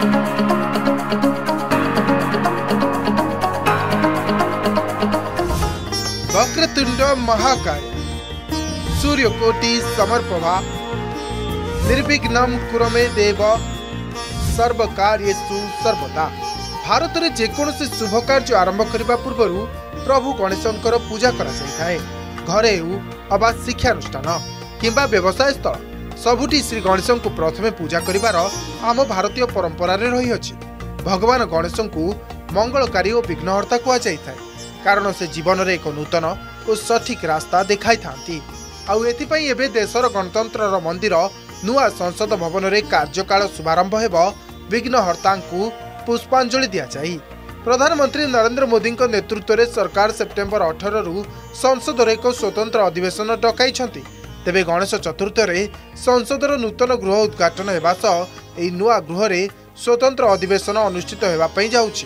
वक्रतुंड महाकाय सूर्यकोटि समर्पभा निर्विघ्नं कुरु मे देव सर्वकार्येषु सर्वदा। भारत में जेकोसी शुभ कार्य आरंभ करने पूर्व प्रभु गणेशंकर पूजा करा जाए। घरे हो अबा शिक्षानुष्ठान किंबा व्यवसाय स्थल सबुठी श्री गणेश को प्रथमे पूजा करिवार आम भारतीय परंपरा रही अछि। भगवान गणेश को मंगलकारी और विघ्नहर्ता कह जाए, कारण से जीवन में एक नूतन और सठिक रास्ता देखाई थांती। आउ एथिपई एबे देशर गणतंत्र मंदिर नुआ संसद भवन में कार्यकाल शुभारंभ हेब। विघ्नहर्ता को पुष्पांजलि दिया जाए। प्रधानमंत्री नरेंद्र मोदी नेतृत्व में सरकार सेप्टेम्बर 18 रु संसद एक स्वतंत्र अधिवेशन डकाई। तेबे गणेश चतुर्थी संसदर नूतन गृह उद्घाटन होगा सह एही नुआ गृह रे स्वतंत्र अधिवेशन अनुष्ठित होगा जाउछि।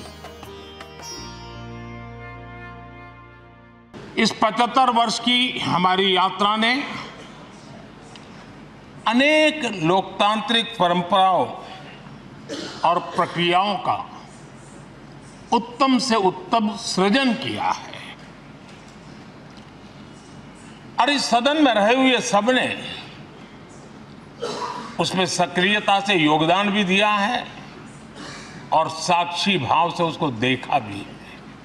इस 75 वर्ष की हमारी यात्रा ने अनेक लोकतांत्रिक परंपराओं और प्रक्रियाओं का उत्तम से उत्तम सृजन किया है और इस सदन में रहे हुए सबने उसमें सक्रियता से योगदान भी दिया है और साक्षी भाव से उसको देखा भी है।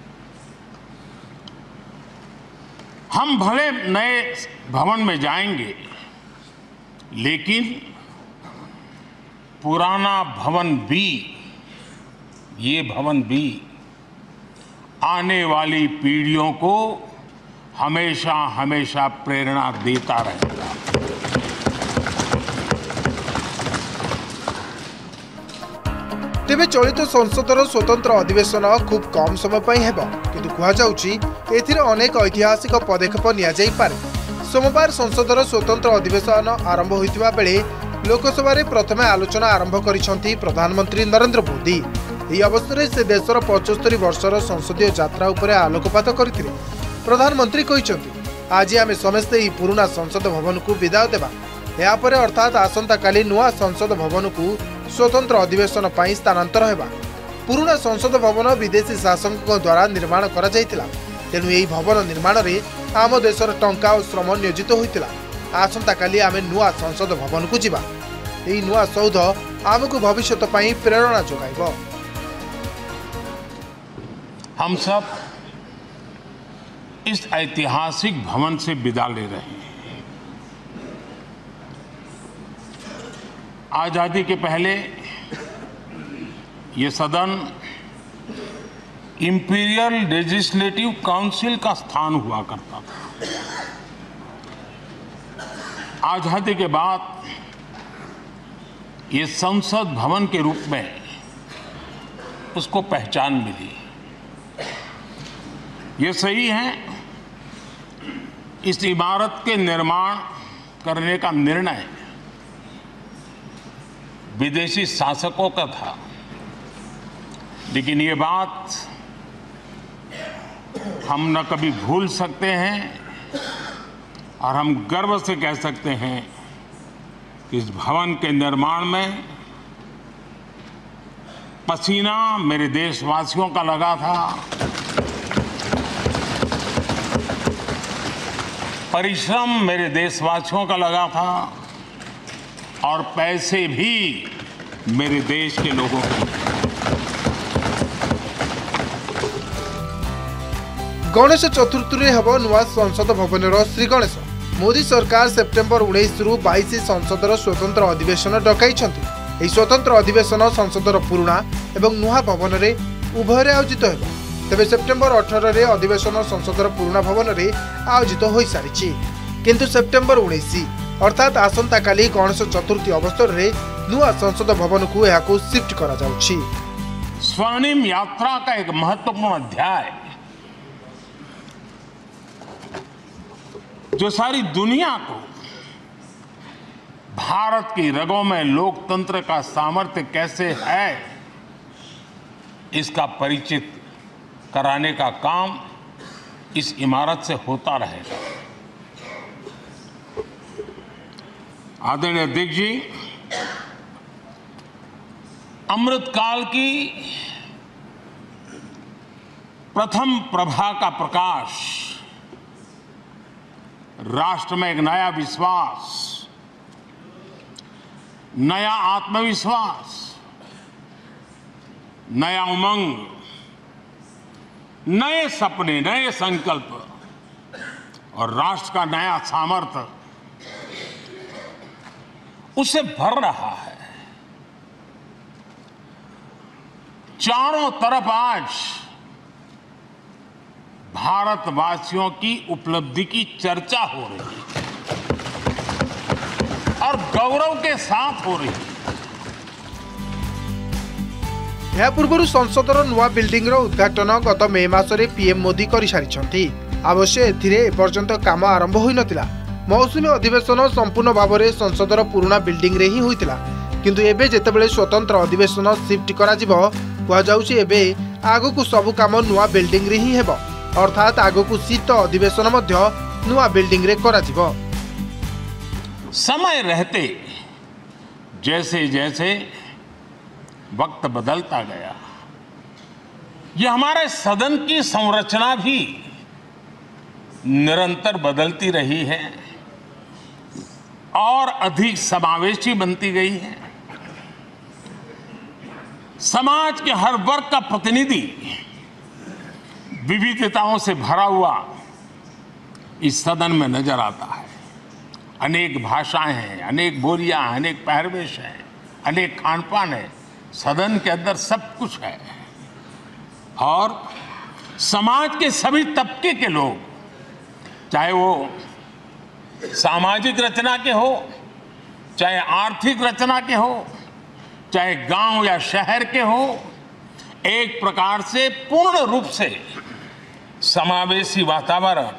हम भले नए भवन में जाएंगे, लेकिन पुराना भवन भी, ये भवन भी आने वाली पीढ़ियों को हमेशा हमेशा प्रेरणा देता रहेगा। तेबे चलित संसदर स्वतंत्र अधिवेशन खूब कम समय पर हेब, किंतु कह जाउछि एथिरे अनेक ऐतिहासिक पदक्षेप निया जाई पारे। सोमवार संसदर स्वतंत्र अधिवेशन आरंभ होइतिबा बेले लोकसभा रे प्रथमे आलोचना आरंभ करिसंती प्रधानमंत्री नरेंद्र मोदी। एही अवसर में से देशर 75 वर्षर संसदीय यात्रा उपरे आलोकपात करथिले। प्रधानमंत्री कहिसंती आज आमे समस्ते एही पुराना संसद भवन को विदाय देबा। या परे अर्थात आसंता काली नुआ संसद भवन को स्वतंत्र अधिवेशन पाई स्थानांतर हेबा। पुराना संसद भवन विदेशी शासकों द्वारा निर्माण करा जायतिला, तेणु एही भवन निर्माण रे आम देशर टंका और श्रम नियोजित होइतिला। आसंता काली आमे नुआ संसद भवन को जिबा। एही नुआ सौध आमको भविष्यत पाई प्रेरणा जोगाइबो। हम सब इस ऐतिहासिक भवन से विदा ले रहे हैं। आजादी के पहले ये सदन इंपीरियल लेजिस्लेटिव काउंसिल का स्थान हुआ करता था। आजादी के बाद ये संसद भवन के रूप में उसको पहचान मिली। ये सही है, इस इमारत के निर्माण करने का निर्णय विदेशी शासकों का था, लेकिन ये बात हम न कभी भूल सकते हैं और हम गर्व से कह सकते हैं कि इस भवन के निर्माण में पसीना मेरे देशवासियों का लगा था, परिश्रम मेरे देशवासियों का लगा था और पैसे भी मेरे देश के लोगों के। गणेश चतुर्थी हेब नुआ संसद भवन श्री गणेश। मोदी सरकार सेप्टेम्बर 19 रु 22 संसदर स्वतंत्र अधिवेशन डकाई। यह स्वतंत्र अधिवेशन संसदर पुराना एवं नुआ भवन में उभय आयोजित हो। तेबे सेप्टेम्बर 18 रे अधिवेशन संसदर पुराना भवन में आयोजित हो सारी, किंतु सेप्टेम्बर 19 अर्थात आसंता काली गणेश चतुर्थी अवसर में नुआ संसद भवन को यहाँ शिफ्ट करा जाउछि। स्वर्णिम यात्रा का एक महत्वपूर्ण अध्याय जो सारी दुनिया को भारत की रगों में लोकतंत्र का सामर्थ्य कैसे है इसका परिचित कराने का काम इस इमारत से होता रहेगा। आदरणीय अध्यक्ष जी, अमृतकाल की प्रथम प्रभा का प्रकाश राष्ट्र में एक नया विश्वास, नया आत्मविश्वास, नया उमंग, नए सपने, नए संकल्प और राष्ट्र का नया सामर्थ्य उसे भर रहा है। चारों तरफ आज भारतवासियों की उपलब्धि की चर्चा हो रही है और गौरव के साथ हो रही है। यह पूर्व संसदर नुआ बिल्डिंग उद्घाटन गत मे मासरे पीएम मोदी कर सारी। अवश्य एपर्यंत काम आरंभ हो नथिला। मौसुमी अधिवेशन संपूर्ण भाव में संसदर पुराना बिल्डिंग रे ही होइतिला, किंतु एबे जेतेबेले स्वतंत्र अधिवेशन शिफ्ट करा जिवो कुहाଯାଉଛି एबे आगकू सबु काम नुआ बिल्डिंग रे ही हेबो, अर्थात आगकू शीत अधिवेशन मध्य नुआ बिल्डिंग रे करा जिवो। समय रहते जैसे जैसे वक्त बदलता गया, ये हमारे सदन की संरचना भी निरंतर बदलती रही है और अधिक समावेशी बनती गई है। समाज के हर वर्ग का प्रतिनिधि विविधताओं से भरा हुआ इस सदन में नजर आता है। अनेक भाषाएं हैं, अनेक बोलियां हैं, अनेक पहरवेश हैं, अनेक खानपान है। सदन के अंदर सब कुछ है और समाज के सभी तबके के लोग, चाहे वो सामाजिक रचना के हो, चाहे आर्थिक रचना के हो, चाहे गांव या शहर के हो, एक प्रकार से पूर्ण रूप से समावेशी वातावरण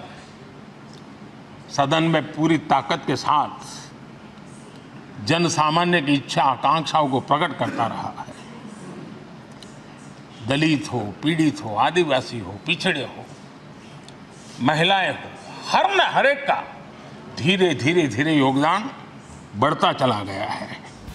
सदन में पूरी ताकत के साथ जन सामान्य की इच्छा आकांक्षाओं को प्रकट करता रहा है। दलित हो, पीड़ित हो, आदिवासी हो, पिछड़े हो, महिलाएं हो, हर एक का धीरे धीरे धीरे योगदान बढ़ता चला गया है।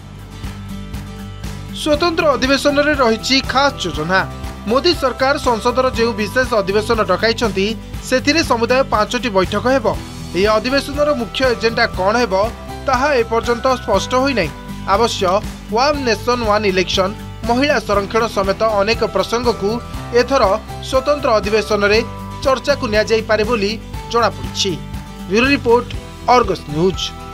स्वतंत्र अधिवेशन रे रही खास योजना। मोदी सरकार संसदर जो विशेष अधिवेशन डकाई से समुदाय 5टी बैठक हेबो। यह अधिवेशन मुख्य एजेंडा कौन हेबो ताहा एपर्यंत स्पष्ट होई नहीं। अवश्य वन नेशन वन इलेक्शन, महिला संरक्षण समेत अनेक प्रसंग को एथर स्वतंत्र अधिवेशन रे चर्चा को निया जाई पारे बोली जणा पड़िछि। Bureau report, Argus news.